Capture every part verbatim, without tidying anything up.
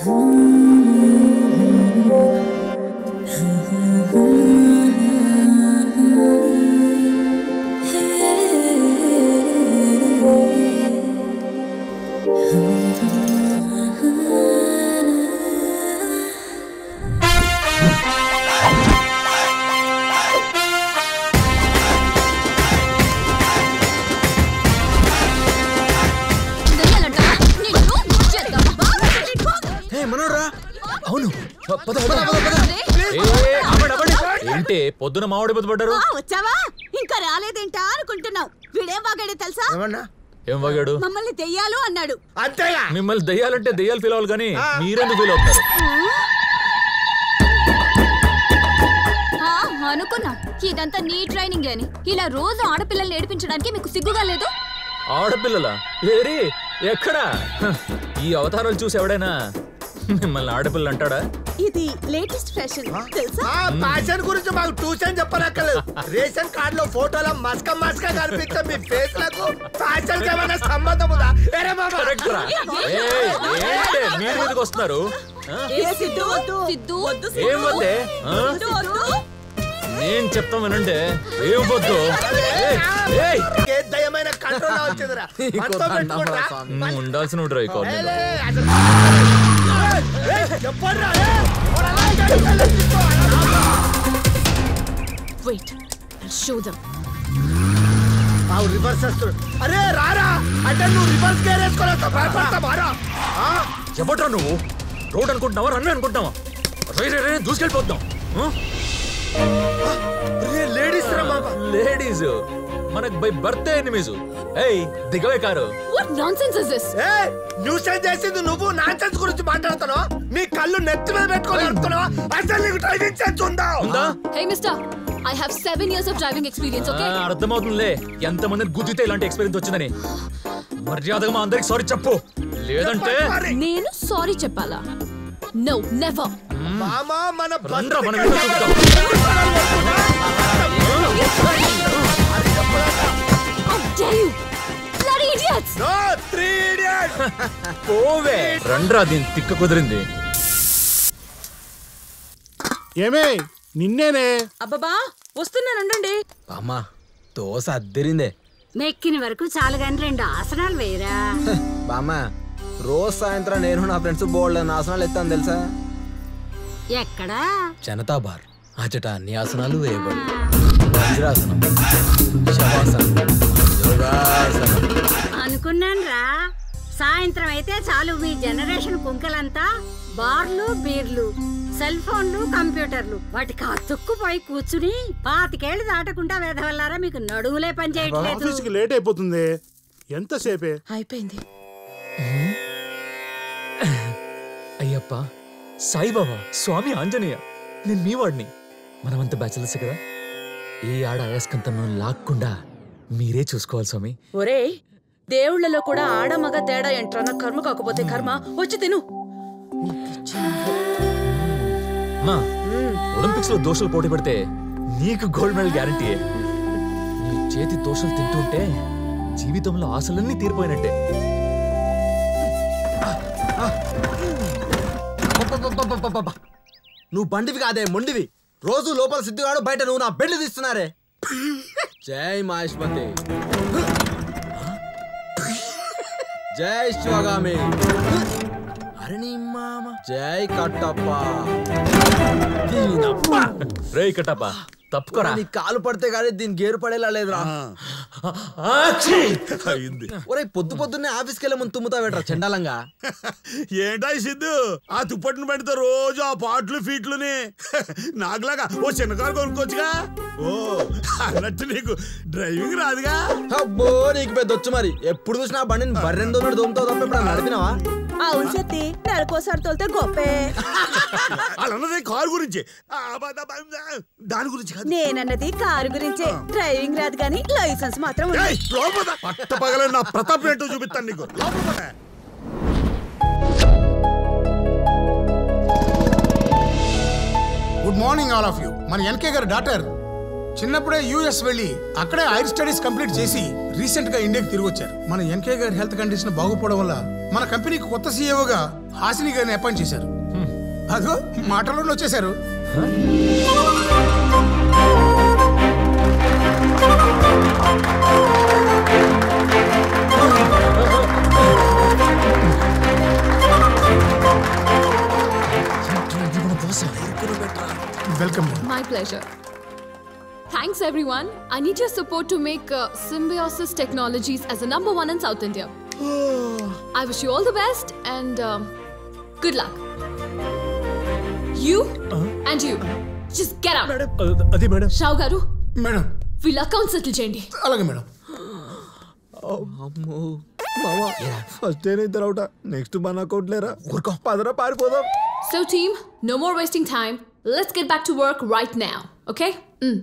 ఏంటి పొద్దున మామిడి బతుపడ్డారు? వచ్చావా? ఇంకా రాలేదేంటా అనుకుంటున్నావు. వీడేం వాగాడో తెలుసా? ఏం వాగాడు? మమ్మల్ని దెయ్యాలు అన్నాడు. మిమ్మల్ని దెయ్యాలంటే దెయ్యాలు ఫీల్ అవ్వాలి కానీ మీరెందుకు ఫీల్ అవుతారు? అనుకున్నా ఇదంతా నీ ట్రైనింగ్ అని. ఇలా రోజు ఆడపిల్లల్ని ఏడిపించడానికి మీకు సిగ్గుగా లేదు? ఆడపిల్లలా? ఏరి ఎక్కడా? ఈ అవతారాలు చూసి ఎవడైనా మిమ్మల్ని ఆడపిల్ల అంటాడా? ఇది లేటెస్ట్ ఫ్యాషన్ తెలుసా? ఫ్యాషన్ గురించి మాకు ట్యూషన్ చెప్పనక్కర్లేదు. రేషన్ కార్డు లో ఫోటోల మస్క మస్క కనిపించే మీ ఫేస్ లకు ఫ్యాషన్ కి ఏమైనా సంబంధం ఉందా? మీరు మీదకి వస్తున్నారు. ఏం వద్దే? నేను చెప్తాం వినండి. ఏం వద్దు. దయమైన కంట్రోల్ వచ్చిందిరా. ఉండాల్సిన ఉంటారు ఈ కాలనీలో. Wait, I'll show them. ఆవు రివర్స్ వస్తుంది. అరే రారా అంటే నువ్వు రివర్స్ గేర్ వేసుకోలేక భయపడతా మారా. చెప్పట్రా నువ్వు? రోడ్ అనుకుంటున్నావా రన్వే అనుకుంటున్నావా? రే రే రే దూసుకెళ్ళిపోతాం. లేడీస్ రా బాబా. లేడీస్ మనకు బై బర్త్ ఎనిమీస్. ఏయ్ దిగవే car. What nonsense is this? ఏ న్యూసెన్స్ చేసింది నువ్వు. నాన్సెన్స్ గురించి మాట్లాడుతున్నావు. నీ కళ్ళు నెత్తి మీద పెట్టుకొని నడుపుతున్నావా? అసలు నీకు డ్రైవింగ్ సెన్స్ ఉందా? ఉందా? Hey mister, I have seven years of driving experience, okay? అర్థమవుతుందిలే ఎంతమందిని గుద్దితే ఇలాంటి ఎక్స్పీరియన్స్ వచ్చిందని. మర్యాదగా మా అందరికి సారీ చెప్పు, లేదంటే నేను సారీ చెప్పాలా? No, never. మామా మన బండ్రా మన మీద చూద్దాం. How dare you? Bloody idiots! No, three idiots. పోవే రండ్రా దీని తిక్క కుదిరింది. ఏమే నిన్నేనే. అబ్బబ్బా వస్తున్నానండి. అమ్మా దోశ అద్దరిందే. మెక్కిన వరకు చాలు గాని రెండు ఆసనాలు వేయరా. బామ్మ రోజు సాయంత్రం నేను నా ఫ్రెండ్స్ బోల్డ్ ఆసనాలు ఎత్తాను తెలుసా? ఎక్కడా? జనతా బార్ అచట అన్ని ఆసనాలు వేయబడి వజ్రాసనం, శవాసనం, యోగాసనం. అనుకున్నాను రా. సాయంత్రం అయితే చాలు మీ జనరేషన్ కుంకలంతా బార్లు బీర్లు సెల్ ఫోన్లు కంప్యూటర్లు వాటికి అతుక్కుపోయి కూర్చుని పాతికేళ్లు దాటకుండా వేదవల్లారా మీకు నడువులే పని చేయట్లేదు. ఆఫీస్కి లేట్ అయిపోతుంది. ఎంతసేపే అయిపోయింది. అయ్యప్ప సాయిబాబా స్వామి ఆంజనేయ నేను మీ వాడిని. మనమంతా బ్యాచిలర్స్ కదా. ఏ ఆడ అయాస్కంతను లాక్కుండా మీరే చూసుకోవాలి స్వామి. ఒరే దేవుళ్లలో కూడా ఆడ మగ తేడా ఏంట్రా? కర్మ కాకపోతే కర్మ. వచ్చి తిను. ఒలింపిక్స్ లో దోశలు పోటీ పెడితే నీకు గోల్డ్ మెడల్ గ్యారంటీ. నీ చేతి దోశలు తింటుంటే జీవితంలో ఆశలన్నీ తీరిపోయినట్టే. నువ్వు బండివి కాదే మొండివి. రోజు లోపల సిద్ధుగాడు బయట నువ్వు నా బెడ్లు తీస్తున్నారే. జై మహేష్మతి, జై శివగామి, అరే నీ మామ, జై కట్టప్ప. రే కట్టప్ప తప్పుకోరా. నీ కాలు పడితే గానీ దీని గేరు పడేలా లేదురా. ఒరే పొద్దు పొద్దున్నే ఆఫీస్కి వెళ్ళే ముందు తుమ్ముతా పెట్టరా చండాలంగా. ఏంటా సిద్ధు ఆ తుప్పటిని పెడితే రోజు ఆ పాటలు ఫీట్లుని నాకులాగా ఓ చిన్న కారు కొనుక్కోవచ్చుగా. ఓ అన్నట్టు నీకు డ్రైవింగ్ రాదుగా? అబ్బో నీకు పెద్ద వచ్చు మరి. ఎప్పుడు చూసినా బండిని బర్రెందో మీరు దోమతో తప్ప ఎప్పుడు నడిపినావా? అవును సత్తి నెలకోసారి తోలితే గొప్పే. అలాన్నది కారు గురించి, దాని గురించి నేనన్నది కారు గురించే. డ్రైవింగ్ రాదు కానీ లైసెన్స్ మాత్రం పట్ట పగల నా ప్రతాప్ ఏంటో చూపిస్తాను నీకు. Good morning all of you. మన ఎన్కే గారి డాక్టర్ చిన్నప్పుడే యూఎస్ వెళ్ళి అక్కడే హైర్ స్టడీస్ కంప్లీట్ చేసి రీసెంట్ గా ఇండియాకి తిరిగి వచ్చారు. మన ఎన్కే గారి హెల్త్ కండిషన్ బాగుపోవడం వల్ల మన కంపెనీకి కొత్త సీఈఓగా హాసిని గారిని అపాయింట్ చేశారు. అదో మాటలోనే వచ్చేశారు. Welcome. My pleasure. Thanks everyone. I need your support to make uh, Symbiosis Technologies as the number one in South India. I wish you all the best and um, good luck. You uh-huh. and you. Just get out. Adi madam. Rao garu. Madam. We'll account settle cheyandi. Alage madam. అమ్మో మామా first day ఇద్దరు అవుట next మన account లేరా ఊరుకో పదరా పారిపోదాం. So team, no more wasting time. Let's get back to work right now. Okay? Mm.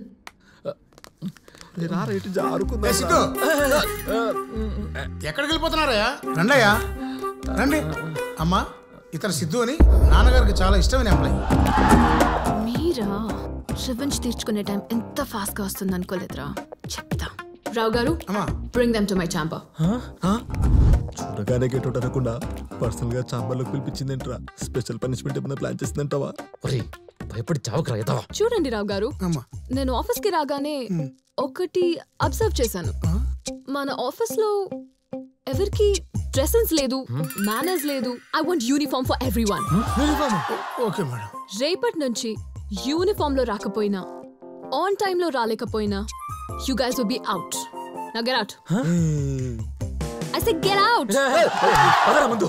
ఎక్కడికి వెళ్ళిపోతున్నారయ్యా? రండయ్యా రండి. అమ్మా ఇతను సిద్ధు అని నాన్నగారికి చాలా ఇష్టమైన ఎంప్లాయ్. మీరా రివెంజ్ తీర్చుకునే టైం ఎంత ఫాస్ట్ గా వస్తుంది అనుకోలేదురా. చెప్తా. Rao garu, bring them to my chamber. చూడగానే గెట్ అవుట్ అనకుండా పర్సనల్ గా ఛాంబర్ లోకి పిలిపించిందేంట్రా? స్పెషల్ పనిష్మెంట్ ఏమైనా ప్లాన్ చేసిందంటావా? భయపడి చావకరా ఎదవా. చూడండి రావు గారు, నేను ఆఫీస్ కి రాగానే ఒకటి అబ్జర్వ్ చేశాను. మన ఆఫీస్ లో ఎవరికి డ్రెస్ సెన్స్ లేదు, మేనర్స్ లేదు. I want uniform for everyone. Okay madam. రేపటి నుంచి యూనిఫామ్ లో రాకపోయినా, ఆన్ టైం లో రాలేకపోయినా, you guys will be out. Now get out. Huh? I said get out. పదరా ముందు.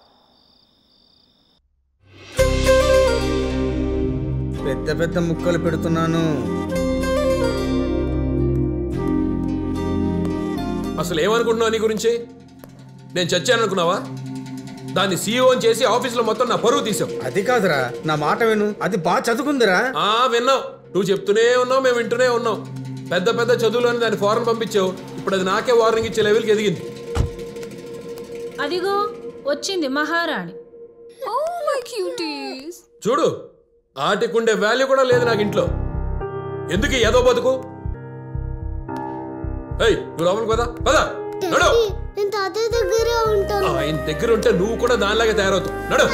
పెద్ద పెద్ద ముక్కలు పెడుతున్నాను. అసలు ఏమనుకుంటున్నావు నీ గురించి? నేను చచ్చాను అనుకున్నావా? దాన్ని సీఈఓ చేసి ఆఫీసులో మొత్తం నా పరువు తీసావు. అది కాదురా, నా మాట విను. అది బాగా చదువుకుందిరా. ఆ విన్నావు, నువ్వు చెప్తూనే ఉన్నావు, మేము వింటూనే ఉన్నాం. పెద్ద పెద్ద చదువులని దాన్ని ఫారెన్ పంపించావు. ఇప్పుడు అది నాకే వార్నింగ్ ఇచ్చే లెవెల్కి ఎదిగింది. అదిగో వచ్చింది మహారాణి. Oh my cuties. చూడు, ఆటికుండే వాల్యూ కూడా లేదు నాకు ఇంట్లో. ఎందుకు ఏదో బతుకు? ఏయ్, నువ్వు లోపలికి పదా పదా నడు. ఆయన దగ్గర ఉంటే నువ్వు కూడా దానిలాగే తయారవుతావు. నడు.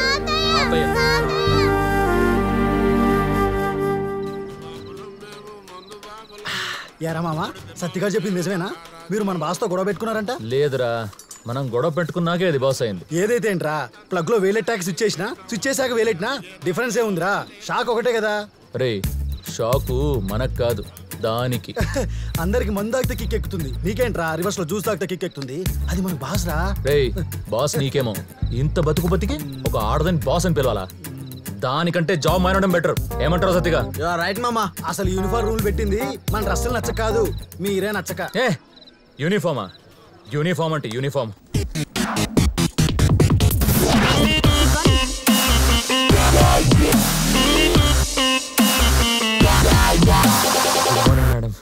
యారా మామ, సత్తిగా చెప్పింది నిజమేనా? మీరు మన బాస్తో గొడవ పెట్టుకున్నారంట? లేదురా, మనం గొడవ పెట్టుకున్నాకే అది బాస్ అయింది. ఏదైతే ఏంట్రా, ప్లగ్ లో వేలెట్టాక స్విచ్ చేసినా, స్విచ్ చేశాక వేలెట్టినా డిఫరెన్స్ ఏ ఉందిరా? షాక్ ఒకటే కదా. రే, షాకు మనకు కాదు, దానికి. అందరికి మందు తాగితే కిక్ ఎక్కుతుంది, నీకేంట్రా రివర్స్ లో జ్యూస్ తాగితే కిక్ ఎక్కుతుంది. అది మన బాస్ రా. రే, బాస్ నీకేమో. ఇంత బతుకు బతికి ఒక ఆడదని బాస్ అని పిలవాలా? దానికంటే జాబ్ మానడం బెటర్. ఏమంటారు సత్తిగా? రైట్ మామా. అసలు యూనిఫామ్ రూల్ పెట్టింది మన డ్రెస్సులు నచ్చక కాదు, మీరే నచ్చక. ఏ యూనిఫామా? యూనిఫామ్ అంటే uniform. Madam.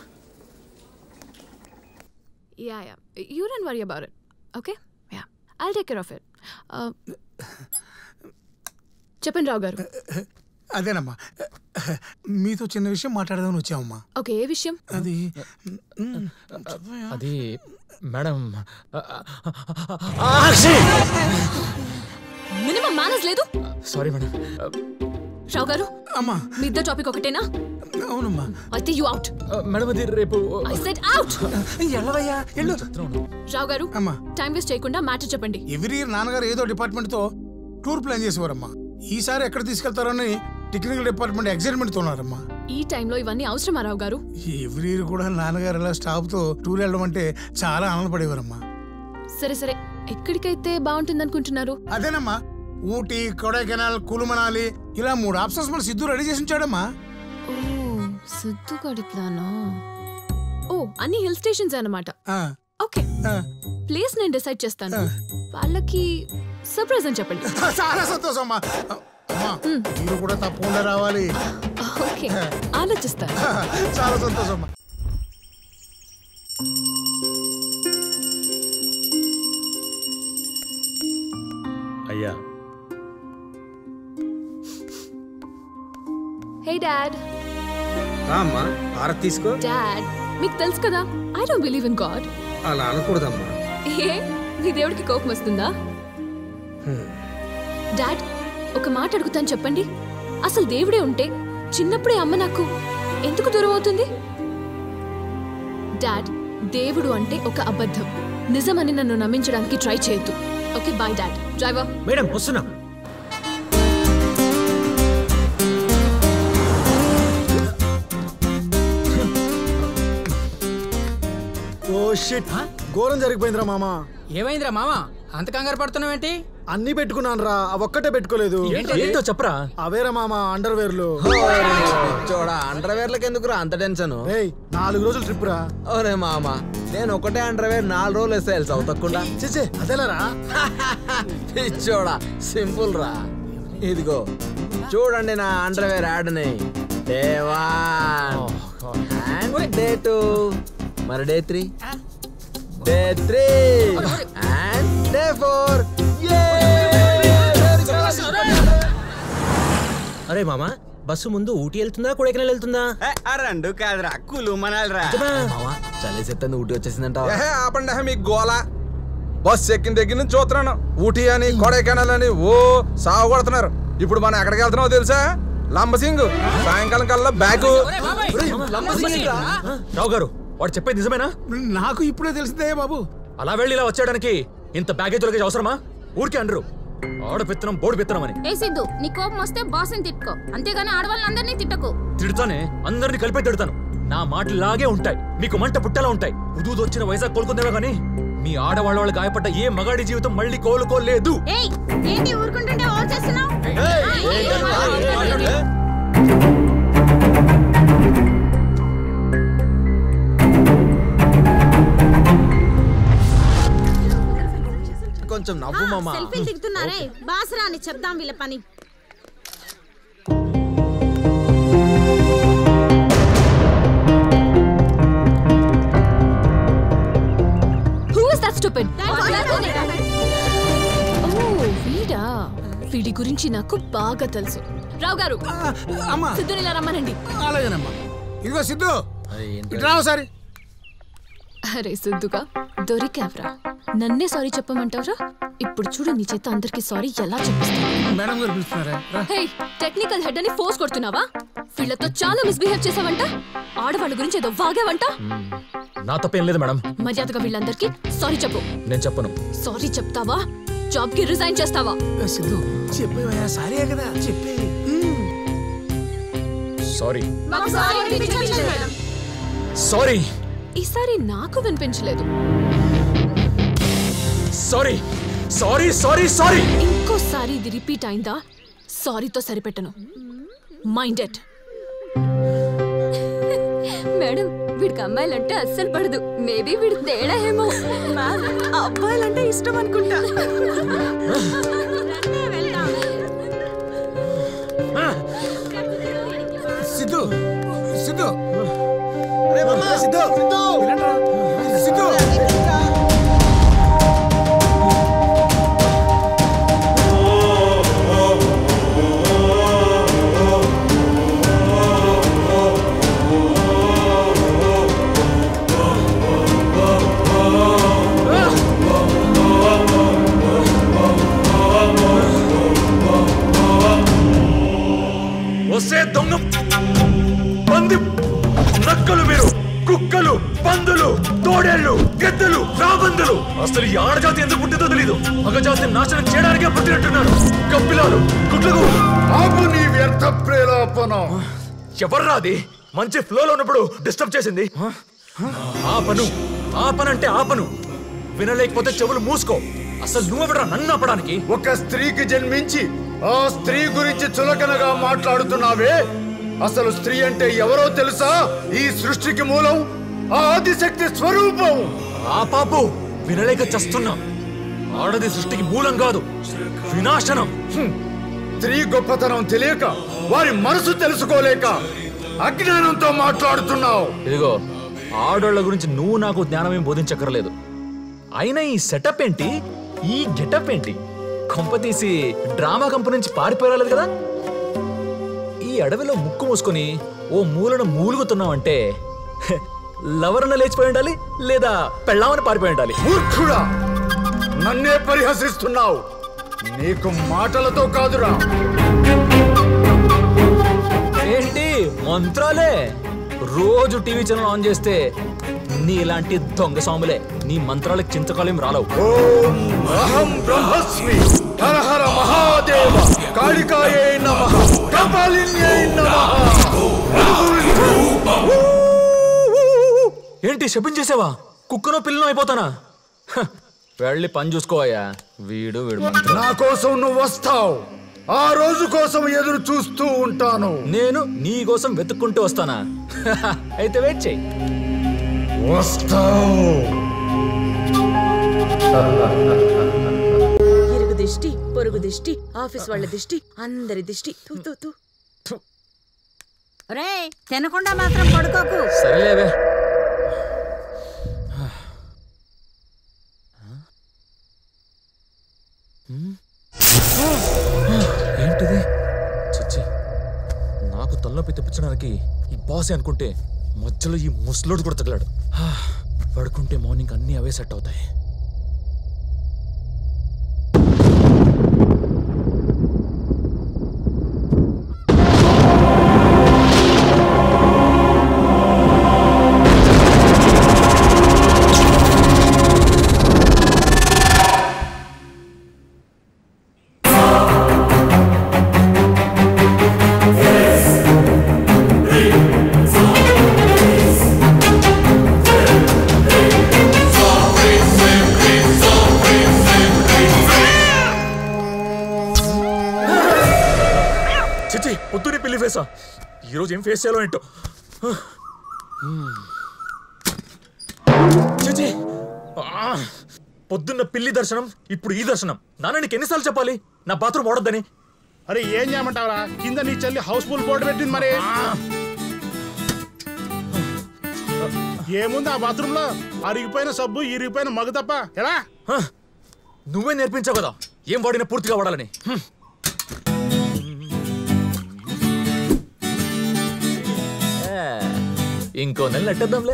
Yeah, yeah. You don't worry about it. Okay? Yeah. I'll take care of it. Uh, చెప్పండి రావు గారు. అదేనమ్మా, మీతో చిన్న విషయం మాట్లాడదామని వచ్చామమ్మా. ఓకే, ఏ విషయం? అది అది మేడం, మినిమం మేనర్స్ లేదు. Sorry madam. రావు గారు, అమ్మా మీ ఇద్దరు టాపిక్ ఒకటేనా? అవునమ్మా. అయితే యు అవుట్. మేడం అది రేపు. I said out. ఎల్లవయ్యా ఎల్లు. రావు గారు, అమ్మా టైం వేస్ట్ చేయకుండా మ్యాటర్ చెప్పండి. ఎవ్రీ ఇయర్ నాన్నగారు ఏదో డిపార్ట్మెంట్ తో టూర్ ప్లాన్ చేసేవారమ్మా. ఈసారి ఎక్కడ తీసుకెళ్తారని టెక్నికల్ డిపార్ట్మెంట్ ఎగ్జైట్మెంట్ తో ఉన్నారమ్మా. ఈ టైంలో ఇవన్నీ అవసరమా రావు గారు? ఎవ్రీ ఇయర్ కూడా నాన్నగారు ఇలా స్టాఫ్ తో టూర్ వెళ్ళడం అంటే చాలా ఆనందపడేవారమ్మా. సరే సరే, ఎక్కడికైతే బాగుంటుంది అనుకుంటున్నారు? అదేనమ్మా, ఊటీ, కొడైకెనాల్, కులుమనాలి, ఇలా మూడు ఆప్షన్స్ మన సిద్ధు రెడీ చేసి ఉంచాడమ్మా. ఓ, సిద్ధు గడి ప్లానా? ఓ, అన్ని హిల్ స్టేషన్స్ అన్నమాట. ఓకే, ప్లేస్ నేను డిసైడ్ చేస్తాను. వాళ్ళకి సర్ప్రైజ్ అని చెప్పండి. చాలా సంతోషం అమ్మా. మీరు కూడా తప్పకుండా రావాలి. ఓకే, ఆలోచిస్తాను. చాలా సంతోషం అమ్మా. అయ్యా. Hey dad. అమ్మా, ఆరతి తీసుకో. డాడ్, మీకు తెలుసు కదా, I don't believe in God. అలా అనకూడదమ్మా. ఏ, మీ దేవుడికి కోపం వస్తుందా? డాడ్ ఒక మాట అడుగుతాను చెప్పండి, అసలు దేవుడే ఉంటే చిన్నప్పుడే అమ్మ నాకు ఎందుకు దూరం అవుతుంది? డాడ్, దేవుడు అంటే ఒక అబద్ధం. నిజమని నన్ను నమ్మించడానికి ట్రై చేయొద్దు. Okay bye dad. Driver. Madam వస్తున్నా. ఓ షిట్, ఘోరం జరిగిపోయిందిరా మామా. ఏమైందిరా మామా అంత కంగారు పడుతున్నావేంటి? అన్ని పెట్టుకున్నాను రా, అవి ఒక్కటే పెట్టుకోలేదు. ఏంటో చెప్పరా. అవేరా మామా అండర్ వేర్లు. చూడా అండర్వేర్లకు ఎందుకురా అంత టెన్షన్? నాలుగు రోజులు ట్రిప్ రా. ఓరే మామా, నేను ఒకటే అండర్వేర్ నాలుగు రోజులు వేస్తే వెళ్తావు తక్కువ. చేసే అదేలారా. చూడా సింపుల్ రా. ఇదిగో చూడండి నా అండర్వేర్ యాడ్ని. డే వన్, డే టూ, మరి day three, day three and day four. అరే మామా, బస్సు ముందు ఊటీ వెళ్తుందా కొడైకెనాల్ వెళ్తుందా? రెండు కాదురా, కులు మనాలిరా. చలేసేస్తుంది ఊటీ వచ్చేసిందంట. ఆపండి మీకు గోల. బస్ ఎక్కిన దగ్గర నుంచి చూస్తున్నాను ఊటీ అని కొడైకెనాల్ అని ఓ సాగు కొడుతున్నారు. ఇప్పుడు మనం ఎక్కడికి వెళ్తున్నామో తెలుసా? లంబసింగ్. సాయంకాలం కల్లా బ్యాగ్. రావు గారు, వాడు చెప్పేది నిజమేనా? నాకు ఇప్పుడే తెలిసిందే బాబు. అలా వెళ్ళి ఇలా వచ్చేయడానికి ఇంత బ్యాగేజ్ లగేజ్ అవసరమా? ఊరికే అంటారు ఆడ పెత్తనం బోర్డు పెత్తనం అని. ఏ సిద్ధు, నీ కోపం వస్తే బాస్ని తిట్టుకో, అంతేగాని ఆడవాళ్ళందరినీ తిట్టకు. తిడతానే, అందరిని కలిపే తిడతాను. నా మాటలాగే ఉంటాయి, మీకు మంట పుట్టేలా ఉంటాయి. ఉదూదు వచ్చిన వైజాగ్ కోలుకుందేమో గానీ మీ ఆడవాళ్ళ వాళ్ళు గాయపడ్డ ఏ మగాడి జీవితం మళ్ళీ కోలుకోలేదు. ఏయ్, ఏంటి ఊరుకుంటుంటే ఓవర్ చేస్తున్నావు? కొంచెం నవ్వు మామా. సెల్ఫీలు దిగుతున్నారే, బాసరా అని చెప్దాం వీళ్ళ పని. Who is that stupid? Oh, వీడా. వీడి గురించి నాకు బాగా తెలుసు. రావు గారు, సిద్ధుని ఇలా రమ్మనండి. అలాగేనమ్మా. ఇదిగో సిద్ధు, ఇటు రావు సారి. అరే సిద్ధుగా దొరికావ్రా. నన్నే సారీ చెప్పమంటావురా? ఇప్పుడు చూడు నీ చేత అందరికి సారీ ఎలా చెప్పిస్తాను. మేడం గారు పిలుస్తున్నారా? హే, టెక్నికల్ హెడ్ అని ఫోర్స్ కొడుతున్నావా? వీళ్ళతో చాలా మిస్బిహేవ్ చేసావంట. ఆడవాళ్ళ గురించి ఏదో వాగావంట. నా తప్పేం లేదు మేడం. మర్యాదగా వీళ్ళందరికీ సారీ చెప్పు. నేను చెప్పను. సారీ చెప్తావా? జాబ్ కి రిజైన్ చేస్తావా? సిద్ధు చెప్పేవా? సారీ కదా చెప్పే. Sorry sorry. ఈసారి నాకు వినిపించలేదు. Sorry sorry sorry sorry. ఇంకోసారి ఇది రిపీట్ అయిందా సారీతో సరిపెట్టను. Mind it. మేడం, వీడికి అమ్మాయిలంటే అస్సలు పడదు. మేబీ వీడి తేడా ఏమో. అబ్బాయిలంటే ఇష్టం అనుకుంటా. సిద్ధు సిద్ధు సిద్ధు సిద్ధు సిద్ధు వస్తే దొంగ పంది నక్కలు మీరు, కుక్కలు, పందులు, తోడేళ్లు, గెద్దలు, రాబందులు. అసలు ఈ ఆడజాతి ఎందుకు పుట్టిందో తెలీదు. మగజాతిని నాశనం చేయడానికే పుట్టినట్టున్నారు. కప్పిలాలు, గుడ్లకు. ఆపు నీ వ్యర్థ ప్రేలాపన. ఎవర్రాది మంచి ఫ్లోలో ఉన్నప్పుడు డిస్టర్బ్ చేసింది? ఆపను ఆపనంటే ఆపను. వినలేకపోతే చెవులు మూసుకో. అసలు నువ్వెవరా నన్ను ఆపడానికి? ఒక స్త్రీకి జన్మించి ఆ స్త్రీ గురించి చులకనగా మాట్లాడుతున్నావే. అసలు స్త్రీ అంటే ఎవరో తెలుసా? ఈ సృష్టికి మూలం, ఆ ఆదిశక్తి స్వరూపం. ఆ పాపు వినలేక చస్తున్నా. ఆడది సృష్టికి మూలం కాదు, వినాశనం. స్త్రీ గొప్పతనం తెలియక, వారి మనసు తెలుసుకోలేక అజ్ఞానంతో మాట్లాడుతున్నావు. ఇదిగో, ఆడోళ్ల గురించి నువ్వు నాకు జ్ఞానమేం బోధించక్కర్లేదు. అయినా ఈ సెటప్ ఏంటి, ఈ గెటప్ ఏంటి? కొంపతీసి డ్రామా కంపెనీ నుంచి పారిపోరాలేదు కదా? ఈ అడవిలో ముక్కు మూసుకొని ఓ మూలను మూలుగుతున్నావంటే లవరన లేచిపోయి ఉండాలి, లేదా పెళ్ళామని పారిపోయి ఉండాలి. మూర్ఖుడా, నన్నే పరిహసిస్తున్నావు. నీకు మాటలతో కాదురా. ఏంటి మంత్రాలే? రోజు టీవీ ఛానల్ ఆన్ చేస్తే నీ ఇలాంటి దొంగ సాములే. నీ మంత్రాలకు చింతకాలేం రాలవు. ఓం అహం బ్రహ్మస్మి హర హర మహాదేవ కాళికాయే నమః కపాలిన్యే నమః. ఏంటి శపించేసావా? కుక్కనో పిల్లనో అయిపోతానా? హ, వెళ్ళి పని చూసుకోవయ్యా. వీడు వీడు మంత్రం. నా కోసం నువ్వు వస్తావు. ఆ రోజు కోసం ఎదురు చూస్తూ ఉంటాను. నేను నీ కోసం వెతుక్కుంటూ వస్తానా? అయితే వెయిట్ చెయ్యి. వస్తావు. ఇరుగు దిష్టి, పొరుగు దిష్టి, ఆఫీస్ వాళ్ళ దిష్టి, అందరి దిష్టి. తూ తూ తూ. రే తినకుండా మాత్రం పడుకోకు. సరేలేవే. ఏంటిది? చిచ్చి, నాకు తలనొప్పి తెప్పించడానికి ఈ బాసే అనుకుంటే మధ్యలో ఈ ముసలోడు కూడా తగిలాడు. పడుకుంటే మార్నింగ్ అన్నీ అవే సెట్ అవుతాయి. పొద్దునే పెళ్లి ఫేసా? ఈరోజు ఏం ఫేస్ చేయాలో ఏంటో. చిచి, పొద్దున్న పిల్లి దర్శనం, ఇప్పుడు ఈ దర్శనం. నాన్న నీకు ఎన్నిసార్లు చెప్పాలి నా బాత్రూమ్ వాడొద్దని? అరే ఏం చేయమంటావరా? కింద నీ చెల్లి హౌస్ఫుల్ బోర్డు పెట్టింది. మరి ఏముంది ఆ బాత్రూమ్ లో? అరిగిపోయిన సబ్బు, ఇరిగిపోయిన మగ తప్ప. ఎలా? నువ్వే నేర్పించావు కదా ఏం వాడినా పూర్తిగా వాడాలని. ఇంకో నెల నెట్టేద్దాంలే.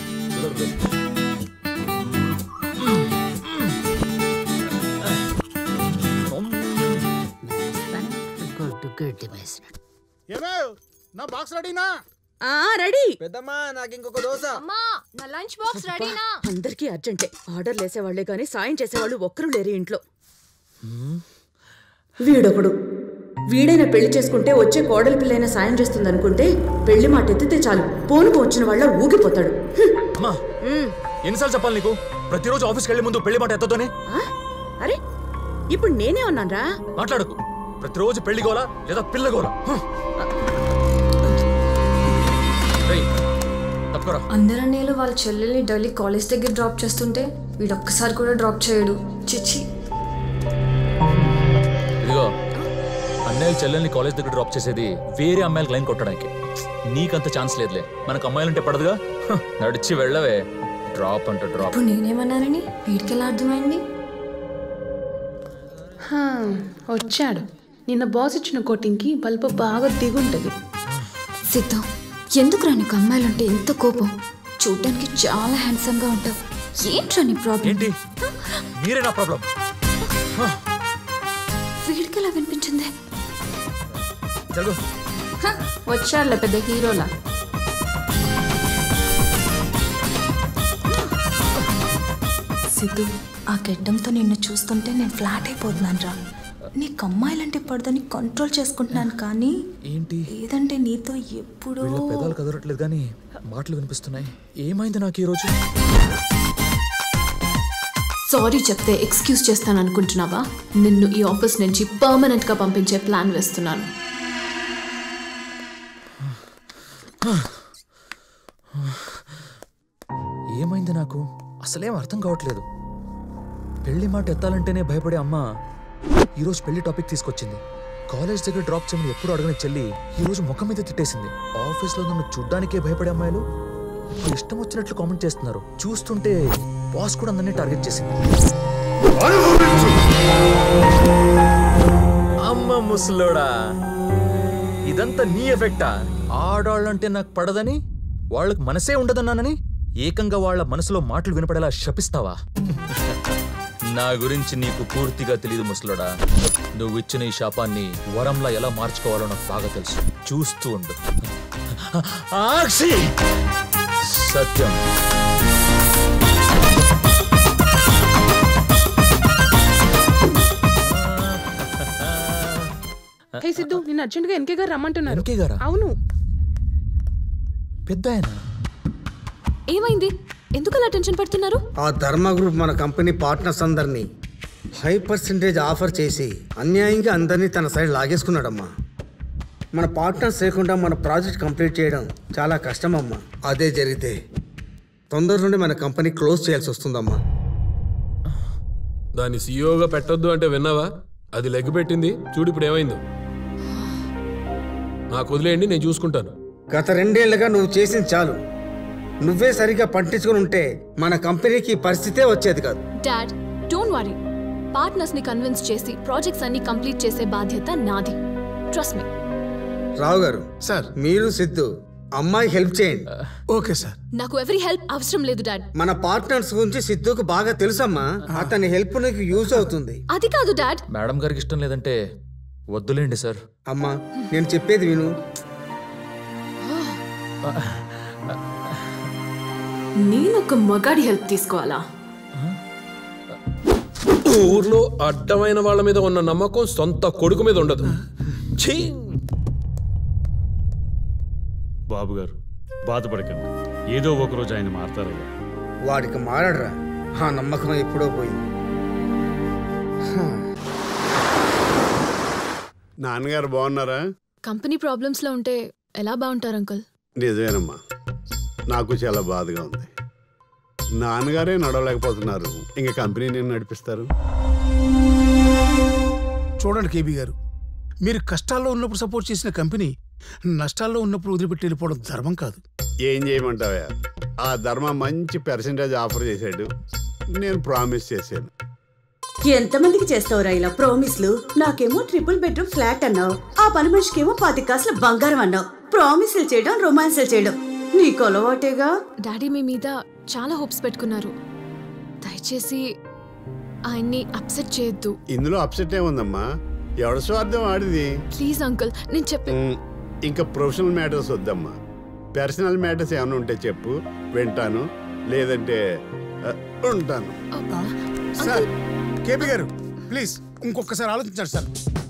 ఏమే నా బాక్స్ రెడీనా? రెడీ. పెద్దమ్మా నాకు ఇంకొక దోశ. అమ్మా నా లంచ్ బాక్స్ రెడీనా? అందరికీ అర్జెంటే. ఆర్డర్ లేసేవాళ్లే గానీ సాయం చేసేవాళ్ళు ఒక్కరూ లేరు ఇంట్లో. వీడొకడు. వీడైనా పెళ్లి చేసుకుంటే వచ్చే కోడలి పిల్లైనా సాయం చేస్తుంది అనుకుంటే పెళ్లి మాట ఎత్తితే చాలు పోనుకు వచ్చిన వాళ్ళ ఊగిపోతాడు. అమ్మా ఎన్నిసార్లు చెప్పాలి నీకు? ప్రతిరోజు ఆఫీస్కి వెళ్ళే ముందు పెళ్లి మాట ఎత్తతోనే. అరే ఇప్పుడు నేనే ఉన్నానరా? మాట్లాడకు. ప్రతిరోజు పెళ్లి గోలా లేదా పిల్ల గోలా. అందరన్నయ్యలు వాళ్ళ చెల్లెల్ని డైలీ కాలేజ్ దగ్గర డ్రాప్ చేస్తుంటే వీడొక్కసారి కూడా డ్రాప్ చేయడు. చిచ్చి. ఇదిగో అన్నయ్య చెల్లెల్ని కాలేజ్ దగ్గర డ్రాప్ చేసేది వేరే అమ్మాయిలకు లైన్ కొట్టడానికి. నీకంత ఛాన్స్ లేదులే. మనకు అమ్మాయిలంటే పడదుగా. నడిచి వెళ్ళవే. డ్రాప్ అంటే డ్రాప్. ఇప్పుడు నేనేమన్నానని వీడికి ఎలా అర్థమైంది? వచ్చాడు. నిన్న బాస్ ఇచ్చిన కోటింగ్కి బల్బు బాగా దిగుంటది. సిద్ధు, ఎందుకురా నీకు అమ్మాయిలంటే ఎంత కోపం? చూడ్డానికి చాలా హ్యాండ్సమ్ గా ఉంటావు. ఏంట్రా నీ ప్రాబ్లం? ఏంటి? మీరే నా ప్రాబ్లం. వీడికి ఎలా వినిపించింది? వచ్చాడులే పెద్ద హీరోలా. సిద్ధు, ఆ గెడ్డంతో నిన్ను చూస్తుంటే నేను ఫ్లాట్ అయిపోతున్నాను రా. నీకు అమ్మాయిలంటే పడదని కంట్రోల్ చేసుకుంటున్నాను కానీ ఏంటి లేదంటే నీతో ఎప్పుడో. పెదాలు కదలట్లేదు కానీ మాటలు వినిపిస్తున్నాయి. ఏమైంది నాకు ఈరోజు? సారీ చెప్తే ఎక్స్క్యూజ్ చేస్తాను అనుకుంటున్నావా? నిన్ను ఈ ఆఫీస్ నుంచి పర్మనెంట్ గా పంపించే ప్లాన్ వేస్తున్నాను. ఏమైంది నాకు అసలేం అర్థం కావట్లేదు. పెళ్లి మాట ఎత్తాలంటేనే భయపడే అమ్మ ఈరోజు పెళ్లి టాపిక్ తీసుకొచ్చింది. కాలేజ్ దగ్గర డ్రాప్ చేయమని ఎప్పుడు అడగని చెల్లి ఈరోజు ముఖం మీద తిట్టేసింది. ఆఫీస్లో నన్ను చూడ్డానికే భయపడే అమ్మాయిలు ఇప్పుడు ఇష్టం వచ్చినట్లు కామెంట్ చేస్తున్నారు. చూస్తుంటే బాస్ కూడా నన్నే టార్గెట్ చేసింది. అమ్మ ముసలోడా, ఇదంతా నీ ఎఫెక్టా? ఆడాళ్ళంటే నాకు పడదని, వాళ్ళకి మనసే ఉండదన్నానని ఏకంగా వాళ్ళ మనసులో మాటలు వినపడేలా శపిస్తావా? నా గురించి నీకు పూర్తిగా తెలియదు ముసలోడా. నువ్వు ఇచ్చిన ఈ శాపాన్ని వరంలా ఎలా మార్చుకోవాలో నాకు బాగా తెలుసు. చూస్తూ ఉండు. ఆక్షి సత్యం. హే సిద్ధు, నిన్న అర్జెంట్ గా ఎన్కే గారు రమ్మంటున్నారు. ఎన్కే గారా? అవును. పెద్ద ఏమైంది? ఎందుకు అలా టెన్షన్ పడుతున్నారు? ఆ ధర్మ గ్రూప్ మన కంపెనీ పార్ట్నర్స్ అందరినీ హై పర్సెంటేజ్ ఆఫర్ చేసి అన్యాయంగా అందరినీ తన సైడ్ లాగేసుకున్నాడమ్మా. మన పార్ట్నర్స్ లేకుండా మన ప్రాజెక్ట్ కంప్లీట్ చేయడం చాలా కష్టమమ్మా. అదే జరిగితే తొందరలోనే మన కంపెనీ క్లోజ్ చేయాల్సి వస్తుందమ్మా. దాన్ని సీఈఓగా పెట్టొద్దు అంటే విన్నావా? అది లెగ్ పెట్టింది చూడు ఇప్పుడు ఏమైందో. నాకు వదిలేయండి, నేను చూసుకుంటాను. గత రెండేళ్లుగా నువ్వు చేసింది చాలు. నువ్వే సరిగా పట్టించుకుని ఉంటే మన కంపెనీకి పరిస్థితే వచ్చేది కాదు. Dad, don't worry. పార్ట్నర్స్ ని కన్విన్స్ చేసి ప్రాజెక్ట్స్ అన్ని కంప్లీట్ చేసే బాధ్యత నాది. Trust me. రావు గారు సార్, మీరు సిద్ధు అమ్మాయి హెల్ప్ చేయండి. Okay sir. నాకు ఎవరి హెల్ప్ అవసరం లేదు డాడ్. మన పార్ట్నర్స్ గురించి సిద్ధుకు బాగా తెలుసమ్మా. అతని హెల్ప్ నీకు యూజ్ అవుతుంది. అది కాదు డాడ్. మేడం గారికి ఇష్టం లేదంటే వద్దులేండి సార్. అమ్మా, నేను చెప్పేది విను. నేను ఒక మగాడి హెల్ప్ తీసుకోవాలా? ఊర్లో అడ్డమైన వాళ్ళ మీద ఉన్న నమ్మకం సొంత కొడుకు మీద ఉండదు. ఛీ! బాబు గారు బాధపడకండి, ఏదో ఒక రోజు ఆయన మారతారయ్యా. వాడికి మారడరా, ఆ నమ్మకం ఎప్పుడో పోయింది. నాన్నగారు బాగున్నారా? కంపెనీ ప్రాబ్లమ్స్ లో ఉంటే ఎలా బాగుంటారు అంకుల్? నిజమేనమ్మా, నాకు చాలా బాధగా ఉంది. నాన్నగారే నడవలేకపోతున్నారు, ఇంకా కంపెనీ నేను నడిపిస్తారు. చూడండి కేబీ గారు, మీరు కష్టాల్లో ఉన్నప్పుడు సపోర్ట్ చేసిన కంపెనీ నష్టాల్లో ఉన్నప్పుడు వదిలిపెట్టి వెళ్ళిపోవడం ధర్మం కాదు. ఏం చేయమంటావా? ఆ ధర్మ మంచి పర్సెంటేజ్ ఆఫర్ చేశాడు, నేను ప్రామిస్ చేశాను. ఎంతమందికి చేస్తావురా ఇలా ప్రామిస్లు? నాకేమో ట్రిపుల్ బెడ్రూమ్ ఫ్లాట్ అన్నావు, ఆ పని మనిషికేమో పాతి కాసుల బంగారం అన్నావు. ప్రామిస్లు చేయడం, రొమాన్స్లు చేయడం నీకు అలవాటేగా. డాడీ మీ మీద చాలా హోప్స్ పెట్టుకున్నారు. దయచేసి ఆయన్ని అప్సెట్ చేయొద్దు. ఇందులో అప్సెట్ ఏముందమ్మా? ఎవడ స్వార్థం ఆడిది. ప్లీజ్ అంకుల్, నేను చెప్పే ఇంకా ప్రొఫెషనల్ మ్యాటర్స్ వద్దమ్మా. పర్సనల్ మ్యాటర్స్ ఏమైనా ఉంటే చెప్పు, వింటాను. లేదంటే ఉంటాను. సార్, కేబీ గారు ప్లీజ్ ఇంకొకసారి ఆలోచించండి సార్.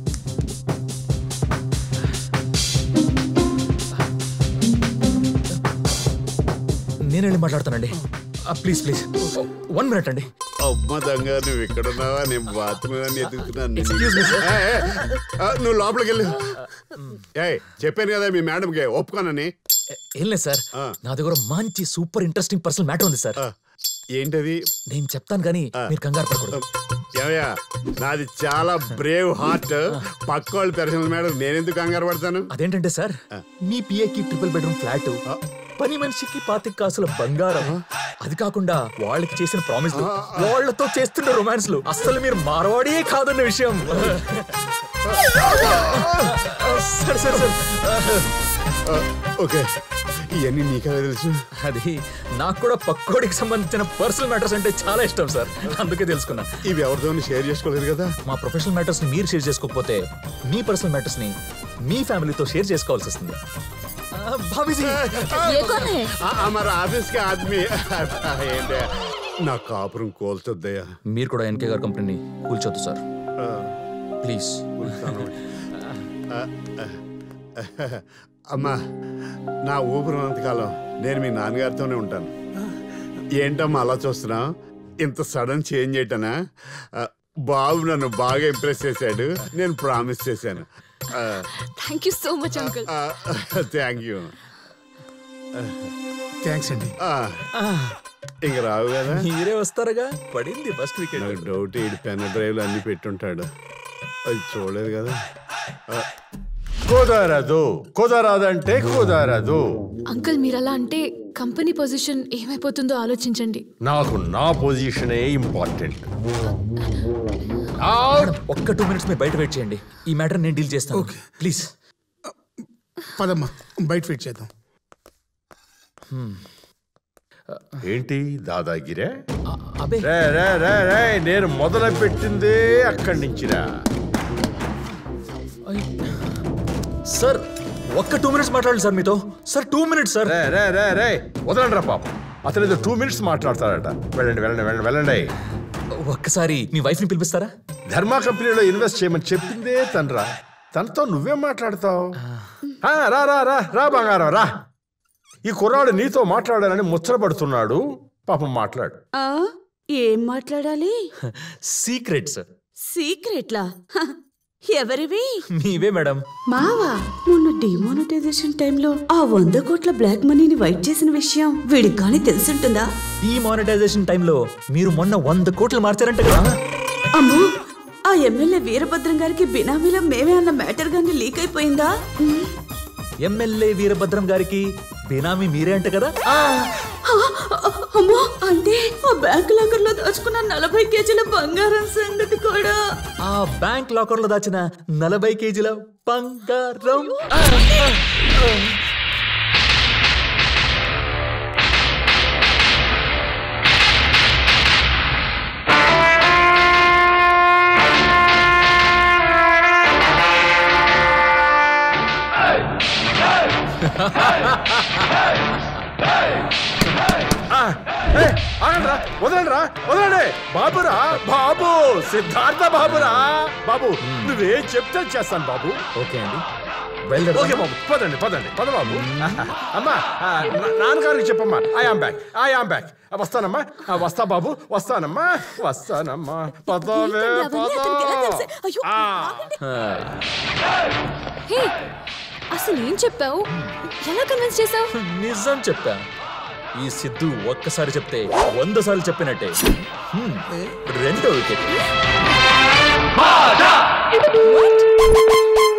నేను వెళ్ళి మాట్లాడతానండి. ప్లీజ్ ప్లీజ్ వన్ మినిట్ అండి. అమ్మ దొంగ, నువ్వు ఇక్కడ ఉన్నావా? నేను బాత్రూమ్ ఎదుగుతున్నాను. నువ్వు లోపలికి వెళ్ళు. ఏ చెప్పాను కదా మీ మేడంకి ఒప్పుకోనని. ఏం లేదు సార్, నా దగ్గర మంచి సూపర్ ఇంట్రెస్టింగ్ పర్సనల్ మ్యాటర్ ఉంది సార్. ఏంటది? నేను చెప్తాను కానీ మీరు కంగారు పడకూడదు. ఏమయ్యా, నాది చాలా బ్రేవ్ హార్ట్. పక్క వాళ్ళు పర్సనల్ మేడం, నేనెందుకు కంగారు పడతాను? అదేంటంటే సార్, మీ పిఏకి ట్రిపుల్ బెడ్రూమ్ ఫ్లాట్, పని మనిషికి పాతిక కాసుల బంగారం, అది కాకుండా వాళ్ళకి చేసిన ప్రామిస్, వాళ్ళతో చేస్తున్న రొమాన్స్లు, అస్సలు మీరు మారవాడే కాదన్న విషయం. సరే సరే సరే ఓకే, ఇవన్నీ నీకే తెలుసు. అది నాకు కూడా పక్కోడికి సంబంధించిన పర్సనల్ మ్యాటర్స్ అంటే చాలా ఇష్టం సార్, అందుకే తెలుసుకున్నా. ఇవి ఎవరితో షేర్ చేసుకోలేదు కదా. మా ప్రొఫెషనల్ మ్యాటర్స్ ని మీరు షేర్ చేసుకోకపోతే మీ పర్సనల్ మ్యాటర్స్ ని మీ ఫ్యామిలీతో షేర్ చేసుకోవాల్సి వస్తుంది. మరి ఆఫీస్ కి ఆద్మీ ఏంటి, నా కాపురం కోల్చొద్దయ్యా. మీరు కూడా ఎన్కే గారి కంపెనీని కూల్చొద్దు సార్, ప్లీజ్. అమ్మా, నా ఊపిరినంతకాలం నేను మీ నాన్నగారితోనే ఉంటాను. ఏంటమ్మా అలా చూస్తున్నా? ఇంత సడన్ చేంజ్ ఏంటనా? బాబు నన్ను బాగా ఇంప్రెస్ చేశాడు, నేను ప్రామిస్ చేశాను. Thank you so much uncle. Thank you. Thanks అండి. ఇంక రావు కదా, మీరే వస్తారుగా. పడింది ఫస్ట్ వికెట్. నాకు డౌట్, ఈ పెన్ డ్రైవ్లు అన్ని పెట్టుంటాడు, అది చూడలేదు కదా. కుదరదు, కుదరదంటే కుదరదు. అంకుల్ మీరు అలా అంటే కంపెనీ పొజిషన్ ఏమైపోతుందో ఆలోచించండి. నాకు నా పొజిషనే ఇంపార్టెంట్. ఒక్క టూ మినిట్స్ మీరు బయట వెయిట్ చేయండి, ఈ మ్యాటర్ నేను డీల్ చేస్తాను. ప్లీజ్ పదమ్మా, బయట వెయిట్ చేద్దాం. ఏంటి దాదాగిరే అబే రే రే రే రే నేను మొదలు పెట్టిందే అక్కడి నుంచిరా. సార్ ఒక్క టూ మినిట్స్ మాట్లాడాలి సార్ మీతో. Sir two minutes sir. రే రే రే రే వదలండి రా పాపం, అతను ఏదో టూ మినిట్స్ మాట్లాడతాడట. వెళ్ళండి వెళ్ళండి వెళ్ళండి వెళ్ళండి. ఒక్కసారి మీ వైఫ్ని పిలిపిస్తారా? ధర్మా కంపెనీలో ఇన్వెస్ట్ చేయమని చెప్పిందే తనరా, తనతో నువ్వేం మాట్లాడతావు? రా రా రా రా బంగారం రా. ఈ కుర్రాడు నీతో మాట్లాడాలని ముచ్చటపడుతున్నాడు, పాపం మాట్లాడు. ఆ, ఏం మాట్లాడాలి? Secret sir. సీక్రెట్లా? హ, ఎవరివి? మీవే మేడం. మావా, మొన్న డిమానిటైజేషన్ టైంలో ఆ వంద కోట్ల బ్లాక్ మనీని వైట్ చేసిన విషయం వీడికి కానీ తెలుసుంటుందా? డిమానిటైజేషన్ టైంలో మీరు మొన్న వంద కోట్లు మార్చారంట కదా? అమ్మో, ఆ ఎమ్మెల్యే వీరభద్రం గారికి బినామీలో మేమే అన్న మ్యాటర్ గానీ లీక్ అయిపోయిందా? ఎమ్మెల్యే వీరభద్రం గారికి బినామీ మీరే అంట కదా? అమ్మో, అంటే ఆ బ్యాంక్ లాకర్ లో దాచుకున్న నలభై కేజీల బంగారం సంగతి కూడా. ఆ బ్యాంక్ లాకర్ లో దాచిన నలభై కేజీల బంగారం. వదలండిరా వదలండి. బాబురా బాబు, సిద్ధార్థ బాబురా బాబు, నువ్వేం చెప్తే చేస్తాను బాబు. ఓకే అండి, ఓకే బాబు, పదండి పదండి పద బాబు. అమ్మా నాన్నగారికి చెప్పమ్మా, I am back I am back. వస్తానమ్మా వస్తా బాబు, వస్తానమ్మా వస్తానమ్మా. పదవే పద. హే, అసలు ఏం చెప్పావు? ఎలా కన్విన్స్ చేసావు? నిజం చెప్పా. ఈ సిద్ధు ఒక్కసారి చెప్తే వంద సార్లు చెప్పినట్టే. రెండో వికెట్.